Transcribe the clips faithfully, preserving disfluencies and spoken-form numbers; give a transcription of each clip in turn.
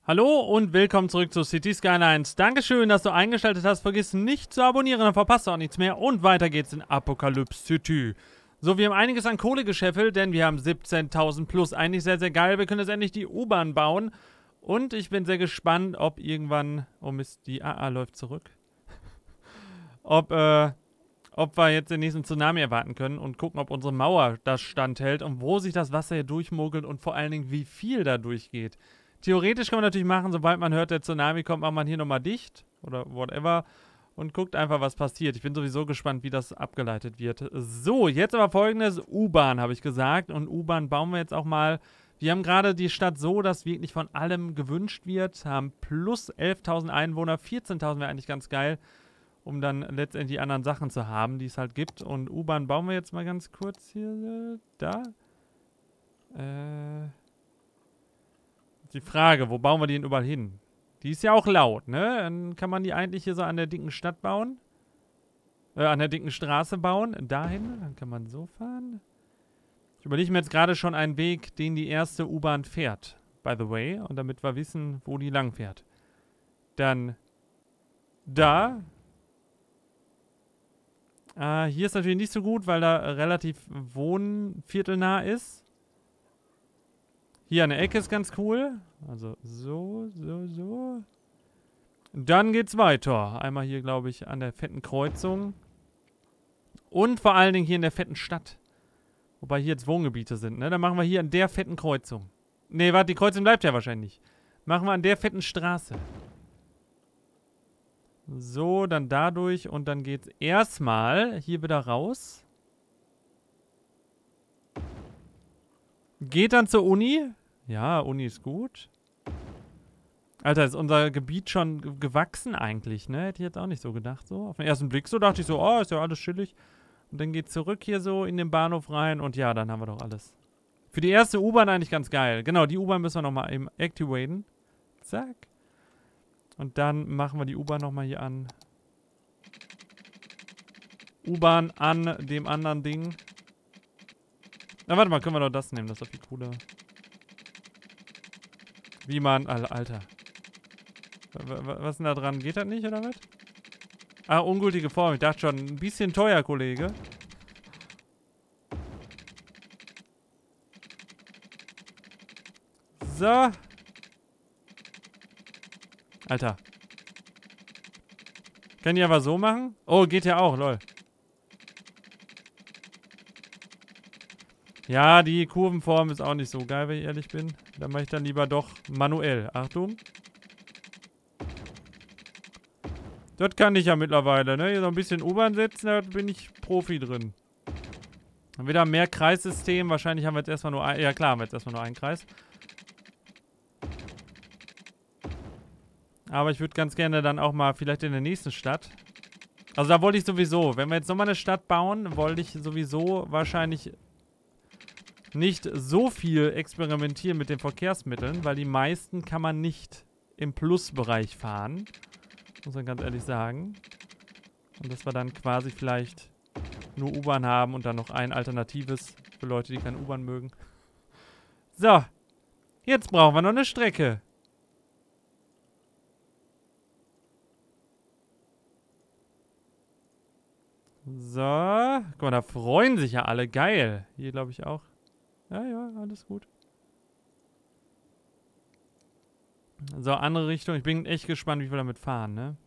Hallo und willkommen zurück zu Cities Skylines. Dankeschön, dass du eingeschaltet hast. Vergiss nicht zu abonnieren, dann verpasst du auch nichts mehr. Und weiter geht's in Apocalypse City. So, wir haben einiges an Kohle gescheffelt, denn wir haben siebzehntausend plus. Eigentlich sehr, sehr geil. Wir können jetzt endlich die U-Bahn bauen. Und ich bin sehr gespannt, ob irgendwann... Oh Mist, die A A läuft zurück. ob, äh... ob wir jetzt den nächsten Tsunami erwarten können und gucken, ob unsere Mauer das standhält und wo sich das Wasser hier durchmogelt und vor allen Dingen, wie viel da durchgeht. Theoretisch kann man natürlich machen, sobald man hört, der Tsunami kommt, macht man hier nochmal dicht oder whatever und guckt einfach, was passiert. Ich bin sowieso gespannt, wie das abgeleitet wird. So, jetzt aber folgendes, U-Bahn habe ich gesagt, und U-Bahn bauen wir jetzt auch mal. Wir haben gerade die Stadt so, dass wirklich von allem gewünscht wird, haben plus elftausend Einwohner, vierzehntausend wäre eigentlich ganz geil, um dann letztendlich die anderen Sachen zu haben, die es halt gibt. Und U-Bahn bauen wir jetzt mal ganz kurz hier, da. Äh... Die Frage, wo bauen wir die denn überall hin? Die ist ja auch laut, ne? Dann kann man die eigentlich hier so an der dicken Stadt bauen. Äh, an der dicken Straße bauen. Dahin, dann kann man so fahren. Ich überlege mir jetzt gerade schon einen Weg, den die erste U-Bahn fährt. By the way. Und damit wir wissen, wo die lang fährt. Dann da. Äh, hier ist natürlich nicht so gut, weil da relativ wohnviertelnah ist. Hier an der Ecke ist ganz cool. Also so, so, so. Dann geht's weiter. Einmal hier, glaube ich, an der fetten Kreuzung. Und vor allen Dingen hier in der fetten Stadt. Wobei hier jetzt Wohngebiete sind, ne? Dann machen wir hier an der fetten Kreuzung. Ne, warte, die Kreuzung bleibt ja wahrscheinlich. Machen wir an der fetten Straße. So, dann dadurch und dann geht's erstmal hier wieder raus. Geht dann zur Uni. Ja, Uni ist gut. Alter, ist unser Gebiet schon gewachsen eigentlich, ne? Hätte ich jetzt auch nicht so gedacht, so. Auf den ersten Blick so dachte ich so, oh, ist ja alles chillig. Und dann geht zurück hier so in den Bahnhof rein und ja, dann haben wir doch alles. Für die erste U-Bahn eigentlich ganz geil. Genau, die U-Bahn müssen wir nochmal eben activaten. Zack. Und dann machen wir die U-Bahn nochmal hier an. U-Bahn an dem anderen Ding. Na, warte mal, können wir doch das nehmen. Das ist doch viel cooler. Wie man... Alter. Was ist denn da dran? Geht das nicht, oder was? Ah, ungültige Form. Ich dachte schon, ein bisschen teuer, Kollege. So. Alter. Kann ich aber so machen? Oh, geht ja auch, lol. Ja, die Kurvenform ist auch nicht so geil, wenn ich ehrlich bin. Da mache ich dann lieber doch manuell. Achtung. Das kann ich ja mittlerweile, ne? Hier so ein bisschen U-Bahn setzen, da bin ich Profi drin. Dann wieder mehr Kreissystem. Wahrscheinlich haben wir jetzt erstmal nur ein... Ja klar, haben wir jetzt erstmal nur einen Kreis. Aber ich würde ganz gerne dann auch mal vielleicht in der nächsten Stadt. Also da wollte ich sowieso, wenn wir jetzt nochmal eine Stadt bauen, wollte ich sowieso wahrscheinlich... nicht so viel experimentieren mit den Verkehrsmitteln, weil die meisten kann man nicht im Plusbereich fahren. Muss man ganz ehrlich sagen. Und dass wir dann quasi vielleicht nur U-Bahn haben und dann noch ein alternatives für Leute, die keine U-Bahn mögen. So. Jetzt brauchen wir noch eine Strecke. So. Guck mal, da freuen sich ja alle. Geil. Hier glaube ich auch. Ja, ja, alles gut. So, andere Richtung. Ich bin echt gespannt, wie wir damit fahren, ne?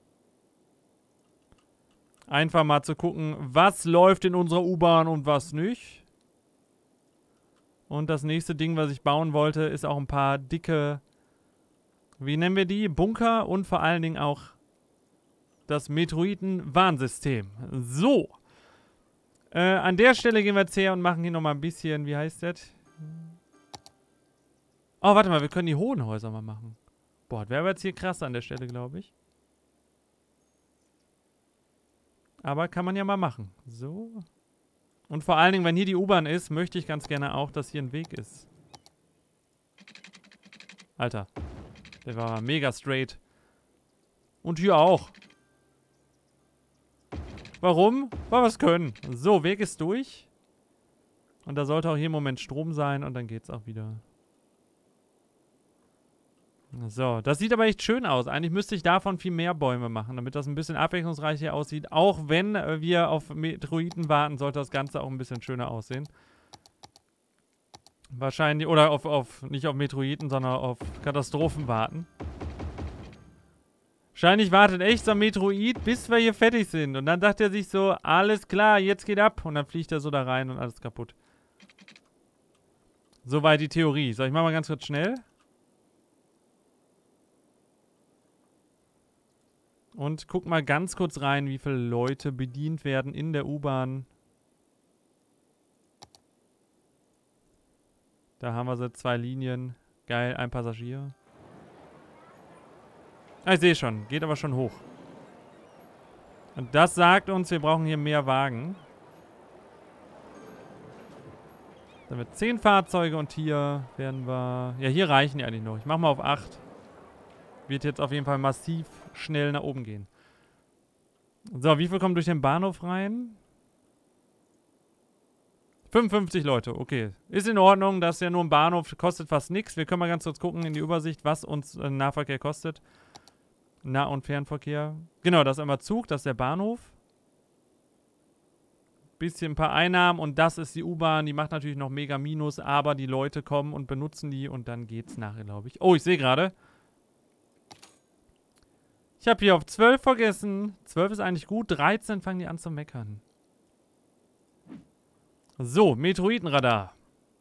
Einfach mal zu gucken, was läuft in unserer U-Bahn und was nicht. Und das nächste Ding, was ich bauen wollte, ist auch ein paar dicke, wie nennen wir die? Bunker und vor allen Dingen auch das Metroiden-Warnsystem. So. Äh, an der Stelle gehen wir jetzt her und machen hier nochmal ein bisschen, wie heißt das? Oh, warte mal, wir können die hohen Häuser mal machen. Boah, das wäre aber jetzt hier krass an der Stelle, glaube ich. Aber kann man ja mal machen. So. Und vor allen Dingen, wenn hier die U-Bahn ist, möchte ich ganz gerne auch, dass hier ein Weg ist. Alter. Der war mega straight. Und hier auch. Warum? Weil wir es können. So, Weg ist durch. Und da sollte auch hier im Moment Strom sein und dann geht's auch wieder. So, das sieht aber echt schön aus. Eigentlich müsste ich davon viel mehr Bäume machen, damit das ein bisschen abwechslungsreicher aussieht. Auch wenn äh, wir auf Meteoriten warten, sollte das Ganze auch ein bisschen schöner aussehen. Wahrscheinlich, oder auf, auf nicht auf Meteoriten, sondern auf Katastrophen warten. Wahrscheinlich wartet echt so ein Meteorit, bis wir hier fertig sind. Und dann sagt er sich so, alles klar, jetzt geht ab. Und dann fliegt er so da rein und alles kaputt. Soweit die Theorie. So, ich mach mal ganz kurz schnell. Und guck mal ganz kurz rein, wie viele Leute bedient werden in der U-Bahn. Da haben wir so zwei Linien. Geil, ein Passagier. Ah, ich sehe schon. Geht aber schon hoch. Und das sagt uns, wir brauchen hier mehr Wagen. Dann haben wir zehn Fahrzeuge und hier werden wir... Ja, hier reichen die eigentlich noch. Ich mache mal auf acht. Wird jetzt auf jeden Fall massiv schnell nach oben gehen. So, wie viel kommen durch den Bahnhof rein? fünfundfünfzig Leute, okay. Ist in Ordnung, das ist ja nur ein Bahnhof, kostet fast nichts. Wir können mal ganz kurz gucken in die Übersicht, was uns äh, Nahverkehr kostet. Nah- und Fernverkehr. Genau, das ist einmal Zug, das ist der Bahnhof. Bisschen ein paar Einnahmen und das ist die U-Bahn. Die macht natürlich noch mega Minus, aber die Leute kommen und benutzen die und dann geht's nachher, glaube ich. Oh, ich sehe gerade. Ich habe hier auf zwölf vergessen. zwölf ist eigentlich gut. dreizehn fangen die an zu meckern. So, Meteoritenradar.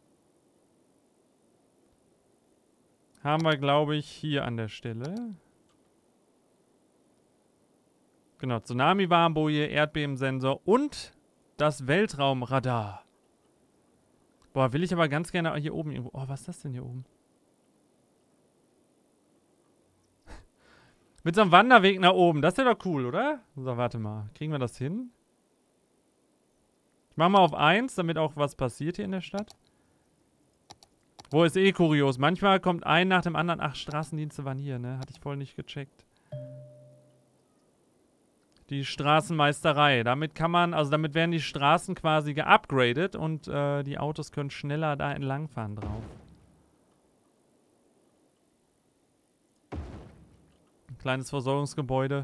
Haben wir, glaube ich, hier an der Stelle. Genau, Tsunami-Warnboje, Erdbebensensor und das Weltraumradar. Boah, will ich aber ganz gerne hier oben irgendwo... Oh, was ist das denn hier oben? Mit so einem Wanderweg nach oben. Das wäre doch cool, oder? So, warte mal. Kriegen wir das hin? Ich mach mal auf eins, damit auch was passiert hier in der Stadt. Wo ist eh kurios. Manchmal kommt ein nach dem anderen. Ach, Straßendienste waren hier, ne? Hatte ich voll nicht gecheckt. Die Straßenmeisterei. Damit kann man, also damit werden die Straßen quasi geupgradet und äh, die Autos können schneller da entlangfahren drauf. Ein kleines Versorgungsgebäude.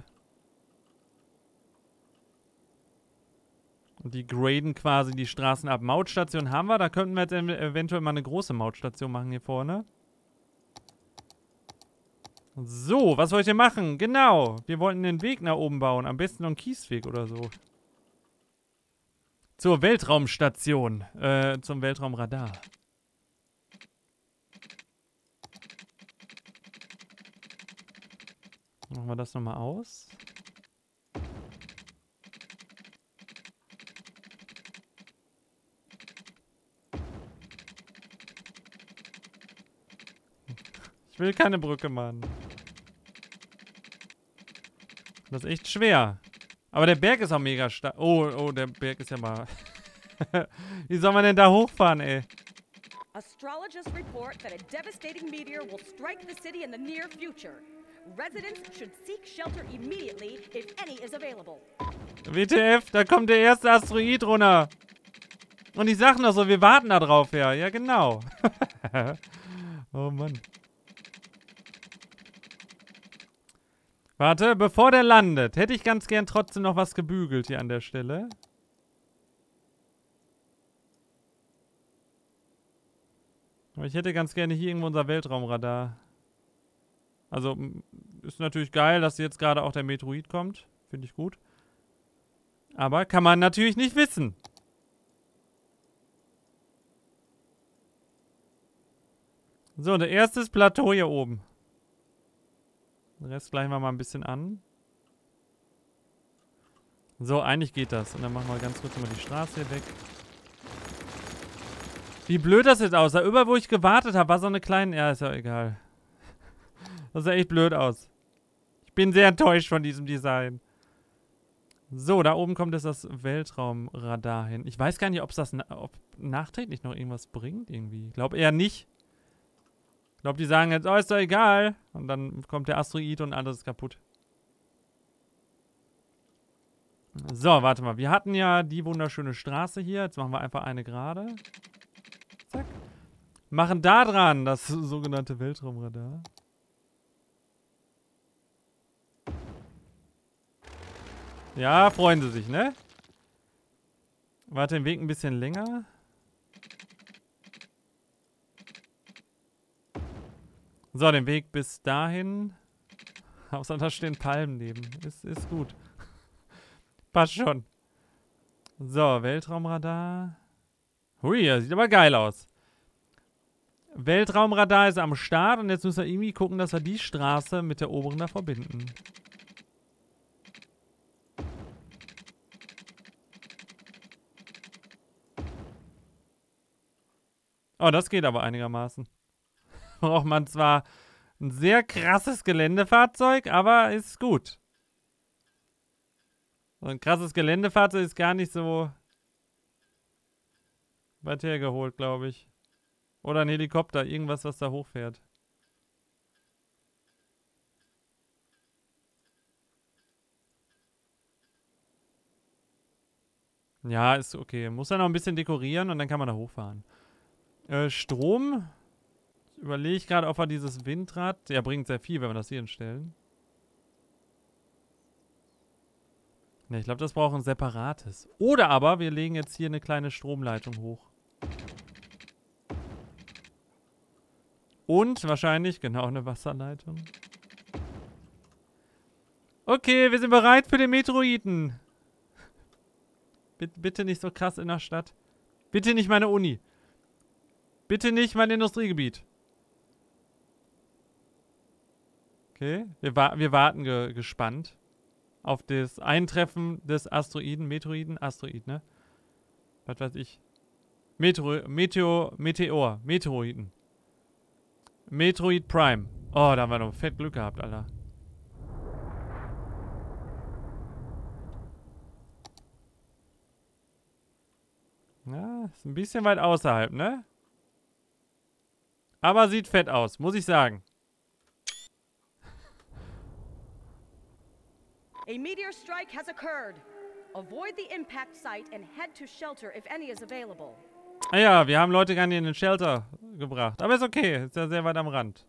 Und die graden quasi die Straßen ab. Mautstation haben wir. Da könnten wir jetzt eventuell mal eine große Mautstation machen hier vorne. So, was wollt ihr machen? Genau. Wir wollten den Weg nach oben bauen. Am besten noch einen Kiesweg oder so. Zur Weltraumstation. Äh, zum Weltraumradar. Machen wir das nochmal aus. Ich will keine Brücke, Mann. Das ist echt schwer. Aber der Berg ist auch mega stark. Oh, oh, der Berg ist ja mal... Wie soll man denn da hochfahren, ey? Astrologists report that a devastating meteor will strike the city in the near future. Residents should seek shelter immediately if any is available. W T F, da kommt der erste Asteroid runter. Und ich sag noch so, wir warten da drauf, ja. Ja, genau. Oh Mann. Warte, bevor der landet, hätte ich ganz gern trotzdem noch was gebügelt hier an der Stelle. Aber ich hätte ganz gerne hier irgendwo unser Weltraumradar. Also, ist natürlich geil, dass jetzt gerade auch der Meteorit kommt. Finde ich gut. Aber kann man natürlich nicht wissen. So, der erste ist Plateau hier oben. Den Rest gleichen wir mal ein bisschen an. So, eigentlich geht das. Und dann machen wir ganz kurz mal die Straße hier weg. Wie blöd das jetzt aussah. Überall, wo ich gewartet habe, war so eine kleine... Ja, ist ja egal. Das sah echt blöd aus. Ich bin sehr enttäuscht von diesem Design. So, da oben kommt jetzt das Weltraumradar hin. Ich weiß gar nicht, ob's das na ob nachträglich noch irgendwas bringt irgendwie. Ich glaube eher nicht. Ich glaube, die sagen jetzt, oh, ist doch egal. Und dann kommt der Asteroid und alles ist kaputt. So, warte mal. Wir hatten ja die wunderschöne Straße hier. Jetzt machen wir einfach eine gerade. Zack. Machen da dran das sogenannte Weltraumradar. Ja, freuen sie sich, ne? Warte, den Weg ein bisschen länger. So, den Weg bis dahin. Außer da stehen Palmen neben. Ist, ist gut. Passt schon. So, Weltraumradar. Hui, das sieht aber geil aus. Weltraumradar ist am Start und jetzt müssen wir irgendwie gucken, dass wir die Straße mit der oberen da verbinden. Oh, das geht aber einigermaßen. Braucht man zwar ein sehr krasses Geländefahrzeug, aber ist gut. So ein krasses Geländefahrzeug ist gar nicht so weit hergeholt, glaube ich. Oder ein Helikopter, irgendwas, was da hochfährt. Ja, ist okay. Muss ja noch ein bisschen dekorieren und dann kann man da hochfahren. Äh, Strom. Überlege ich gerade, ob wir dieses Windrad... Ja, bringt sehr viel, wenn wir das hier hinstellen. Ne, ich glaube, das braucht ein separates. Oder aber wir legen jetzt hier eine kleine Stromleitung hoch. Und wahrscheinlich, genau, eine Wasserleitung. Okay, wir sind bereit für den Meteoriten. Bitte, bitte nicht so krass in der Stadt. Bitte nicht meine Uni. Bitte nicht mein Industriegebiet. Okay, wir, wa wir warten ge gespannt auf das Eintreffen des Asteroiden. Meteoriten? Asteroid, ne? Was weiß ich. Meteor, Meteor, Meteor, Meteoriten. Metroid Prime. Oh, da haben wir noch fett Glück gehabt, Alter. Ja, ist ein bisschen weit außerhalb, ne? Aber sieht fett aus, muss ich sagen. A meteor strike has occurred. Avoid the impact site and head to shelter if any is available. Ah ja, wir haben Leute gar nicht in den Shelter gebracht. Aber ist okay, ist ja sehr weit am Rand.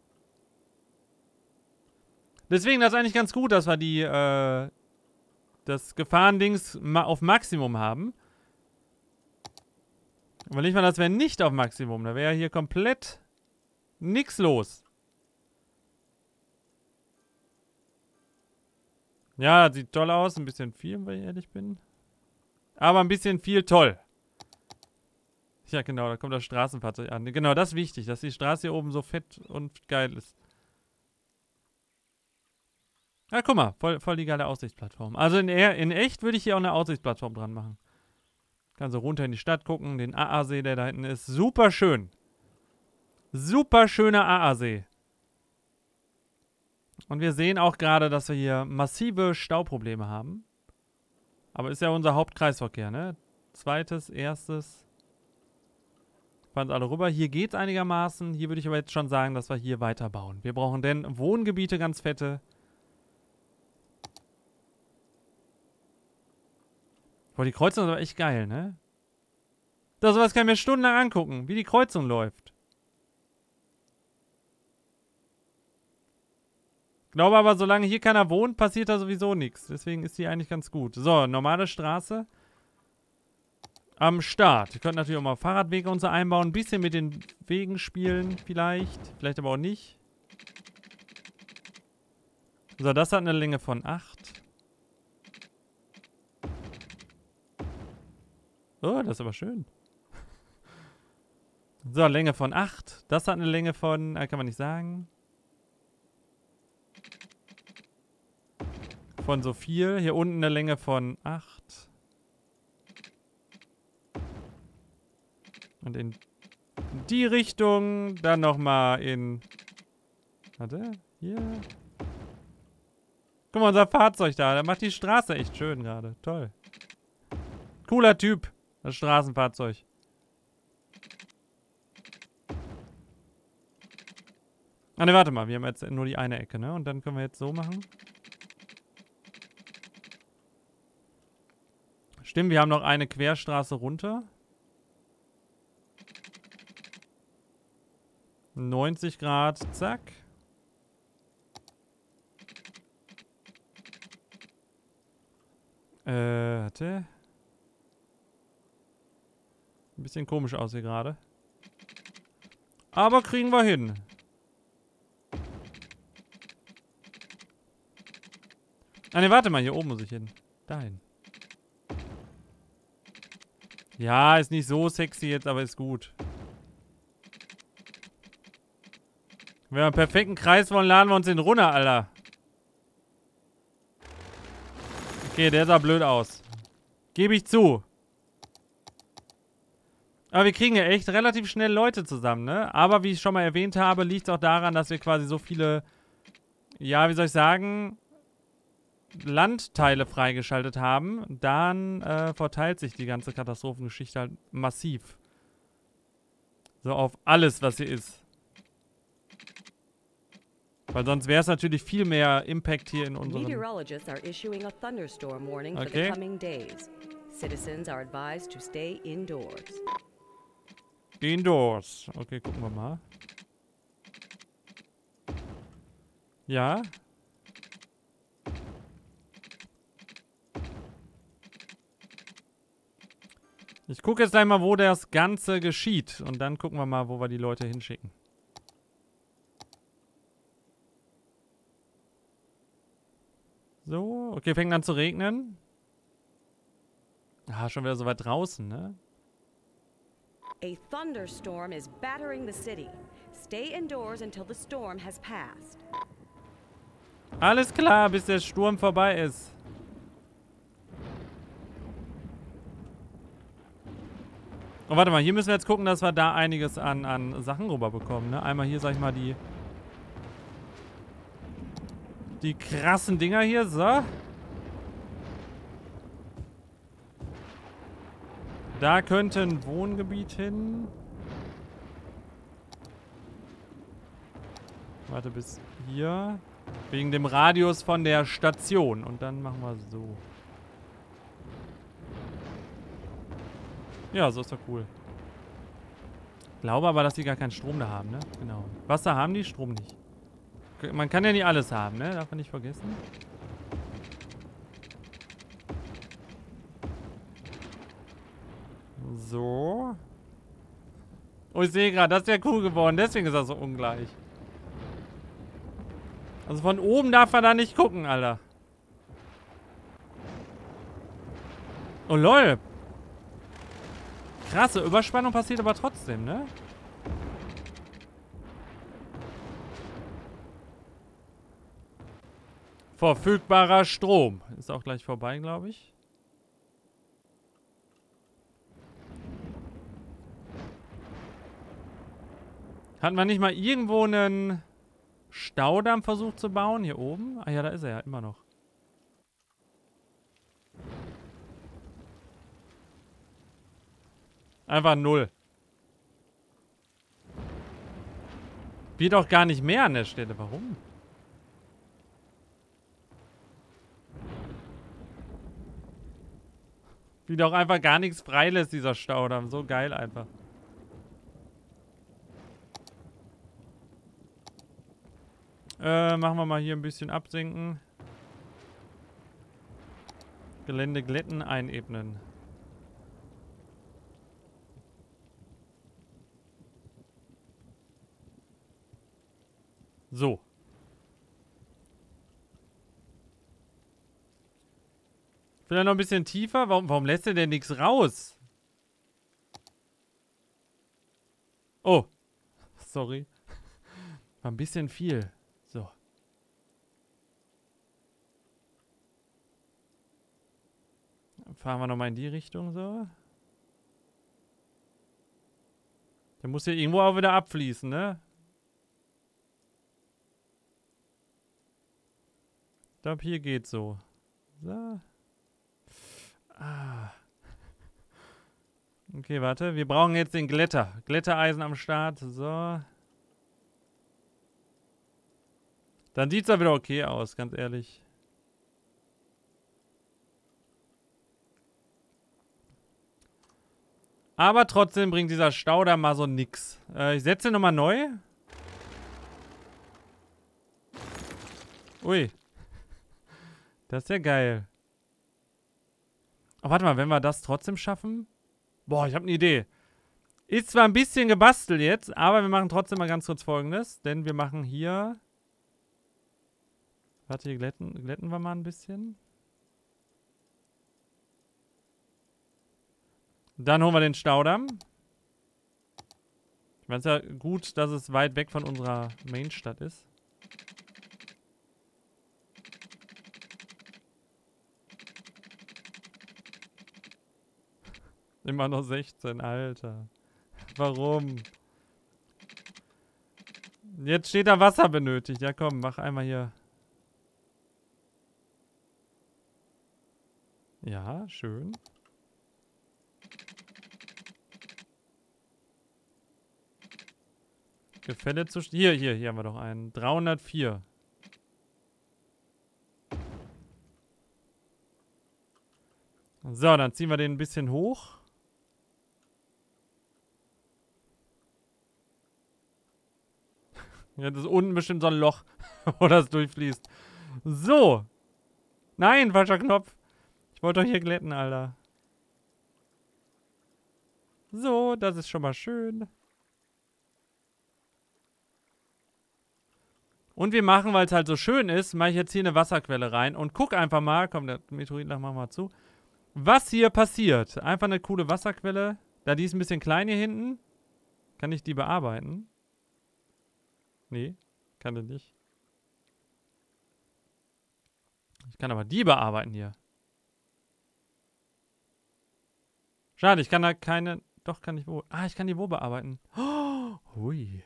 Deswegen, das ist eigentlich ganz gut, dass wir die, äh, das Gefahrendings ma auf Maximum haben. Überleg mal, das wäre nicht auf Maximum. Da wäre hier komplett nix los. Ja, sieht toll aus. Ein bisschen viel, wenn ich ehrlich bin. Aber ein bisschen viel toll. Ja, genau, da kommt das Straßenfahrzeug an. Genau, das ist wichtig, dass die Straße hier oben so fett und geil ist. Ja, guck mal, voll, voll die geile Aussichtsplattform. Also in, in echt würde ich hier auch eine Aussichtsplattform dran machen. Kann so runter in die Stadt gucken, den A A-See, der da hinten ist. Super schön. Super schöner A A-See. Und wir sehen auch gerade, dass wir hier massive Stauprobleme haben. Aber ist ja unser Hauptkreisverkehr, ne? Zweites, erstes. Fahren alle rüber. Hier geht es einigermaßen. Hier würde ich aber jetzt schon sagen, dass wir hier weiterbauen. Wir brauchen denn Wohngebiete, ganz fette. Boah, die Kreuzung ist aber echt geil, ne? Das sowas kann ich mir stundenlang angucken, wie die Kreuzung läuft. Ich glaube aber, solange hier keiner wohnt, passiert da sowieso nichts. Deswegen ist die eigentlich ganz gut. So, normale Straße. Am Start. Ihr könnt natürlich auch mal Fahrradwege und so einbauen. Ein bisschen mit den Wegen spielen vielleicht. Vielleicht aber auch nicht. So, das hat eine Länge von acht. Oh, das ist aber schön. So, Länge von acht. Das hat eine Länge von, äh, kann man nicht sagen. Von so viel. Hier unten eine Länge von acht. Und in die Richtung. Dann nochmal in... Warte, hier. Guck mal, unser Fahrzeug da. Der macht die Straße echt schön gerade. Toll. Cooler Typ. Das Straßenfahrzeug. Ah ne, warte mal. Wir haben jetzt nur die eine Ecke, ne? Und dann können wir jetzt so machen. Stimmt, wir haben noch eine Querstraße runter. neunzig Grad, zack. Äh, warte. Ein bisschen komisch aus hier gerade. Aber kriegen wir hin. Ah ne, warte mal, hier oben muss ich hin. Dahin. Ja, ist nicht so sexy jetzt, aber ist gut. Wenn wir einen perfekten Kreis wollen, laden wir uns den runter, Alter. Okay, der sah blöd aus. Gebe ich zu. Aber wir kriegen ja echt relativ schnell Leute zusammen, ne? Aber wie ich schon mal erwähnt habe, liegt es auch daran, dass wir quasi so viele, ja, wie soll ich sagen, Landteile freigeschaltet haben. Dann äh, verteilt sich die ganze Katastrophengeschichte halt massiv. So auf alles, was hier ist. Weil sonst wäre es natürlich viel mehr Impact hier in unserem... Meteorologists are issuing a thunderstorm warning for Okay. the coming days. Citizens are advised to stay indoors. Indoors. Okay, gucken wir mal. Ja. Ich gucke jetzt gleich mal, wo das Ganze geschieht. Und dann gucken wir mal, wo wir die Leute hinschicken. So, okay, fängt an zu regnen. Ah, schon wieder so weit draußen, ne? A thunderstorm is battering the city. Stay indoors until the storm has passed. Alles klar, bis der Sturm vorbei ist. Und warte mal, hier müssen wir jetzt gucken, dass wir da einiges an, an Sachen rüberbekommen, ne? Einmal hier, sag ich mal, die... Die krassen Dinger hier, so. Da könnte ein Wohngebiet hin. Warte bis hier. Wegen dem Radius von der Station. Und dann machen wir so. Ja, so ist doch cool. Ich glaube aber, dass die gar keinen Strom da haben, ne? Genau. Wasser haben die, Strom nicht. Man kann ja nicht alles haben, ne? Darf man nicht vergessen. So. Oh, ich sehe gerade, das ist ja cool geworden. Deswegen ist das so ungleich. Also von oben darf man da nicht gucken, Alter. Oh, lol. Krasse Überspannung passiert aber trotzdem, ne? Verfügbarer Strom. Ist auch gleich vorbei, glaube ich. Hat man nicht mal irgendwo einen Staudamm versucht zu bauen? Hier oben? Ah ja, da ist er ja immer noch. Einfach null. Wird auch gar nicht mehr an der Stelle. Warum? Wie doch einfach gar nichts freilässt, dieser Staudamm. So geil einfach. Äh, machen wir mal hier ein bisschen absenken. Gelände glätten, einebnen. So. Vielleicht noch ein bisschen tiefer. Warum, warum lässt er denn nichts raus? Oh. Sorry. War ein bisschen viel. So. Dann fahren wir nochmal in die Richtung so. Der muss ja irgendwo auch wieder abfließen, ne? Ich glaube, hier geht's so. So. Ah. Okay, warte. Wir brauchen jetzt den Glätter. Glättereisen am Start. So. Dann sieht es ja wieder okay aus, ganz ehrlich. Aber trotzdem bringt dieser Staudamm mal so nix. Äh, ich setze nochmal neu. Ui. Das ist ja geil. Oh, warte mal, wenn wir das trotzdem schaffen? Boah, ich habe eine Idee. Ist zwar ein bisschen gebastelt jetzt, aber wir machen trotzdem mal ganz kurz Folgendes. Denn wir machen hier... Warte, hier glätten, glätten wir mal ein bisschen. Dann holen wir den Staudamm. Ich meine, es ist ja gut, dass es weit weg von unserer Mainstadt ist. Immer noch sechzehn, Alter. Warum? Jetzt steht da Wasser benötigt. Ja komm, mach einmal hier. Ja, schön. Gefälle zu... Hier, hier, hier haben wir doch einen. dreihundertvier. So, dann ziehen wir den ein bisschen hoch. Jetzt ist unten bestimmt so ein Loch, wo das durchfließt. So. Nein, falscher Knopf. Ich wollte doch hier glätten, Alter. So, das ist schon mal schön. Und wir machen, weil es halt so schön ist, mache ich jetzt hier eine Wasserquelle rein und guck einfach mal, komm, der Meteoritlachen machen wir mal zu, was hier passiert. Einfach eine coole Wasserquelle. Da die ist ein bisschen klein hier hinten. Kann ich die bearbeiten? Nee, kann ich nicht. Ich kann aber die bearbeiten hier. Schade, ich kann da keine... Doch, kann ich wo... Ah, ich kann die wo bearbeiten. Oh, hui.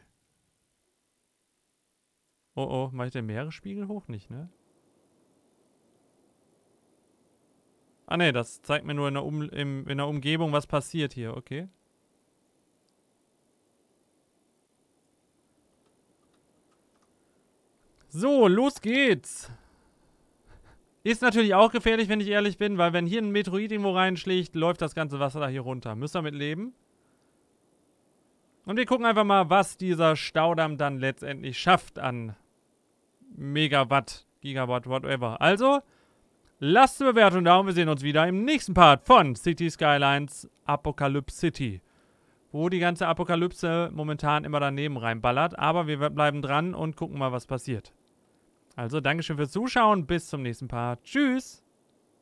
Oh, oh, mache ich den Meeresspiegel hoch? Nicht, ne? Ah, ne, das zeigt mir nur in der, um im, in der Umgebung, was passiert hier. Okay. So, los geht's. Ist natürlich auch gefährlich, wenn ich ehrlich bin, weil wenn hier ein Meteorit irgendwo reinschlägt, läuft das ganze Wasser da hier runter. Müsst ihr mit leben. Und wir gucken einfach mal, was dieser Staudamm dann letztendlich schafft an Megawatt, Gigawatt, whatever. Also, lasst eine Bewertung da und wir sehen uns wieder im nächsten Part von City Skylines Apocalypse City. Wo die ganze Apokalypse momentan immer daneben reinballert. Aber wir bleiben dran und gucken mal, was passiert. Also, Dankeschön fürs Zuschauen. Bis zum nächsten Part. Tschüss.